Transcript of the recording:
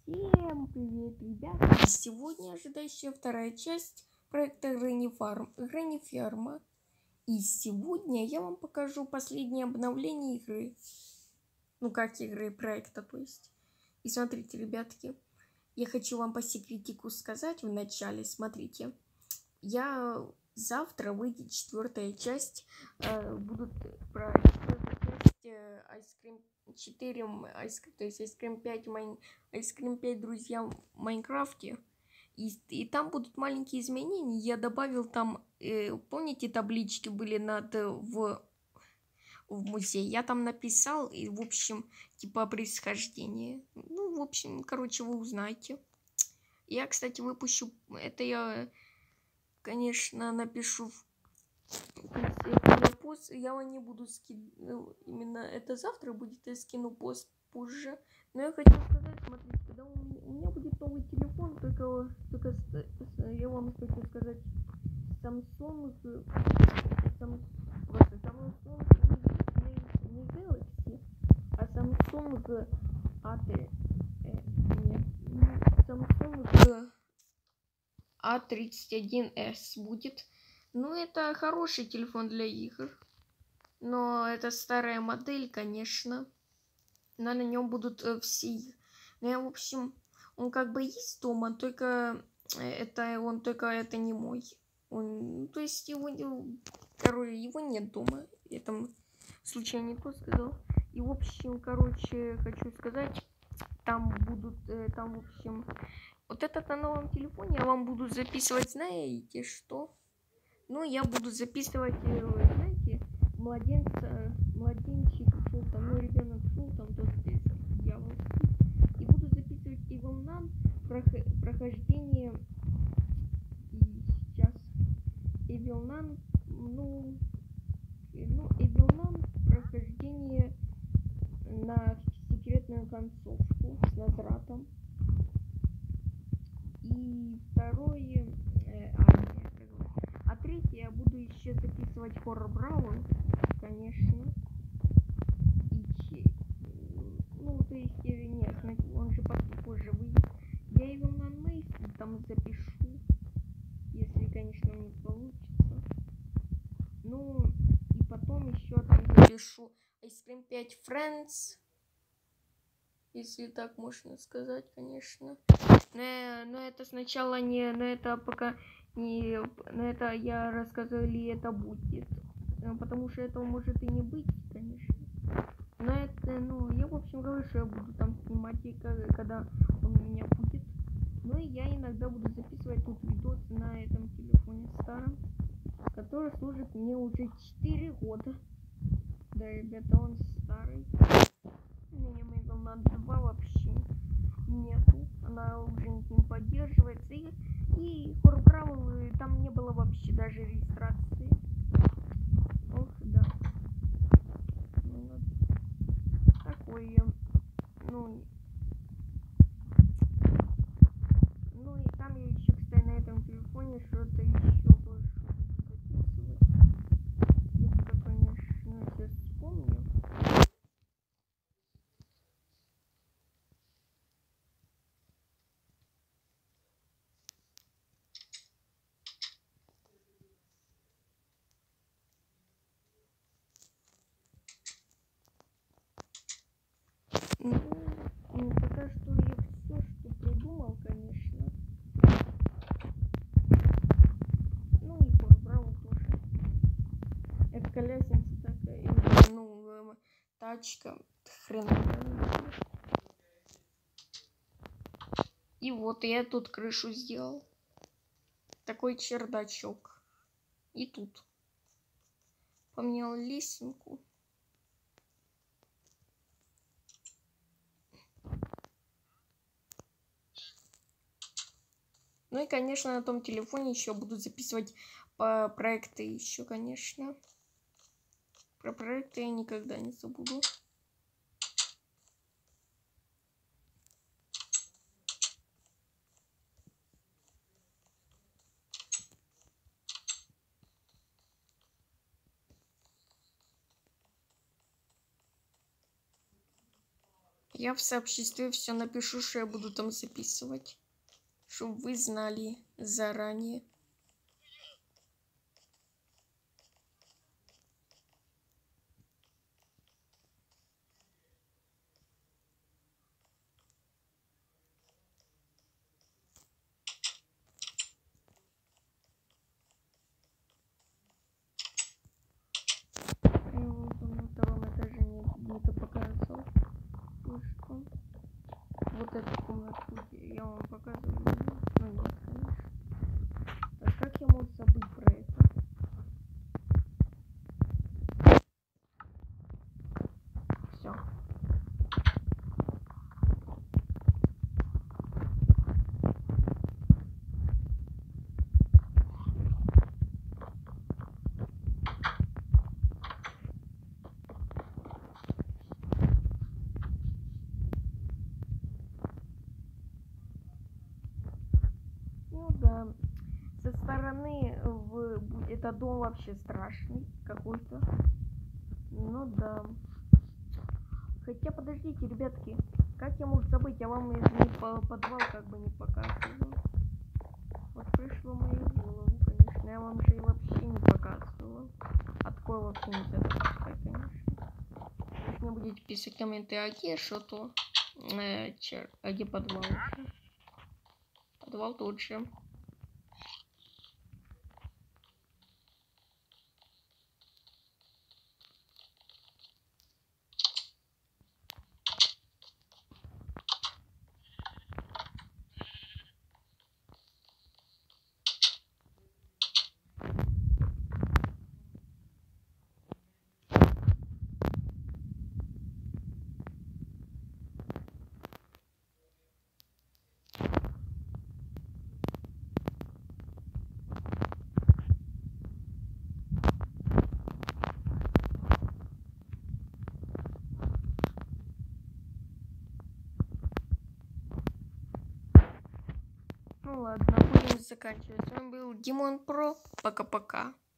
Всем привет, ребята! Сегодня ожидающая вторая часть проекта Granny Farm. И сегодня я вам покажу последнее обновление игры. Ну как игры, проекта, то есть. И смотрите, ребятки, я хочу вам по секретику сказать в начале. Смотрите, завтра выйдет четвертая часть. Будут про четвертую часть Ice Cream 4, то есть Ice Cream 5, Ice Cream 5 друзья в Майнкрафте. И там будут маленькие изменения. Я добавил там, помните, таблички были в музее. Я там написал, и, в общем, типа происхождение. Ну, в общем, короче, вы узнаете. Я, кстати, выпущу, это я, конечно, напишу пост. Я вам не буду скидывать, именно это завтра будет, я скину пост позже. Но я хочу сказать, смотрите, когда у меня будет новый телефон, только я вам хочу сказать, Samsung не Galaxy, а Samsung Samsung A31s будет. Ну, это хороший телефон для игр. Но это старая модель, конечно. Но на нем будут все. Ну, в общем, он как бы есть дома, только это не мой. То есть его нет дома. Я там случайно не то сказал. И, в общем, короче, хочу сказать, там, в общем, вот этот на новом телефоне я вам буду записывать, знаете что? Ну, я буду записывать, знаете, младенчик шел там, ну, ребенок шел там, тот дьявольский. И буду записывать Evil Nun прохождение. И сейчас Evil Nun, Evil Nun прохождение на секретную концовку с Назратом. И второе, третье я буду еще записывать Horror Brawl, конечно. То есть, нет, он же позже выйдет. Я его на Maze там запишу, если, конечно, не получится. Ну, и потом еще там запишу Ice Cream 5 Friends, если так можно сказать, конечно. Но это сначала не, но это пока не, но это я рассказываю, ли это будет, потому что этого может и не быть, конечно. Но это, я в общем говорю, что я буду там снимать, когда он у меня будет. Ну и я иногда буду записывать тут видосы на этом телефоне старом, который служит мне уже 4 года. Да, ребята, он старый. У меня Maven на 2 вообще нету. Она уже не поддерживается. И Horror Brawl там не было вообще даже регистрации. Ох, да. Такое. И там я еще, кстати, на этом телефоне что-то еще больше записывать. Я, конечно, сейчас вспомню. Пока что я все, что придумал, конечно. Ну и Horror Brawl тоже. Это колесница такая, тачка, хреновая. И вот я тут крышу сделал. Такой чердачок. И тут поменял лесенку. Ну и, конечно, на том телефоне еще буду записывать проекты еще, конечно. Про проекты я никогда не забуду. Я в сообществе все напишу, что я буду там записывать. Чтобы вы знали заранее. На втором этаже где-то показывал. Что? Вот эту комнатку я вам показываю. Ну нет, конечно. Так как я мог забыть про это? Все. Ну да. Со стороны этот дом вообще страшный какой-то. Ну да. Хотя подождите, ребятки, как я мог забыть? Я вам подвал как бы не показывал. Вот пришло в мою голову, конечно. Я вам же и вообще не показывала. А такое вообще нельзя допускать, конечно. Если не будете писать комменты, а где что-то? А где подвал уже? Подвал тут же. Ну ладно, будем заканчивать. С вами был Димон Про. Пока-пока.